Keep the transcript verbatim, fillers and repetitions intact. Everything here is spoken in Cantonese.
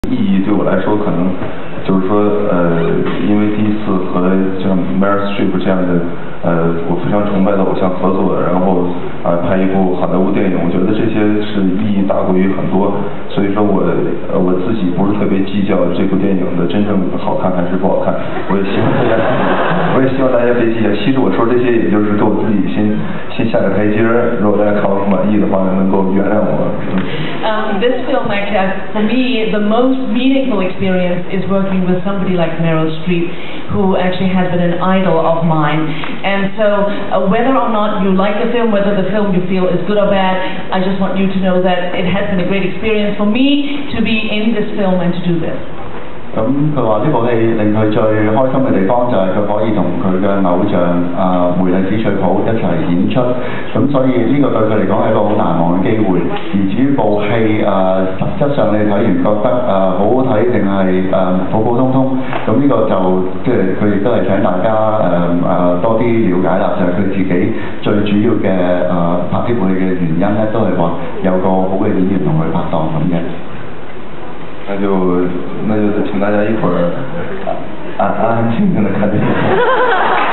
意义对我来说，可能就是说，呃，因为第一次和像 Meryl Streep 这样的，呃，我非常崇拜的偶像合作，然后啊、呃、拍一部好莱坞电影，我觉得这些是意义大过于很多。所以说我呃我自己不是特别计较这部电影的真正好看还是不好看，我也希望大家，我也希望大家别计较。其实我说这些，也就是给我自己先先下个台阶儿，如果大家看我不满意的话，能够原谅我。 Um, this film, actually, for me, the most meaningful experience is working with somebody like Meryl Streep, who actually has been an idol of mine. And so, uh, whether or not you like the film, whether the film you feel is good or bad, I just want you to know that it has been a great experience for me to be in this film and to do this. 咁佢話呢部戲令佢最開心嘅地方就係佢可以同佢嘅偶像啊、呃、梅麗史翠普一齊演出，咁所以呢個對佢嚟講係一個好難忘嘅機會。而至於部戲誒、呃、實質上你睇完覺得誒、呃、好好睇定係誒普普通通，咁呢個就即係佢亦都係請大家誒誒、呃、多啲了解啦，就係、是、佢自己最主要嘅誒、呃、拍呢部戲嘅原因咧，都係話有個好嘅演員同佢拍檔咁嘅。 那就那就请大家一会儿安安安静静的看电影。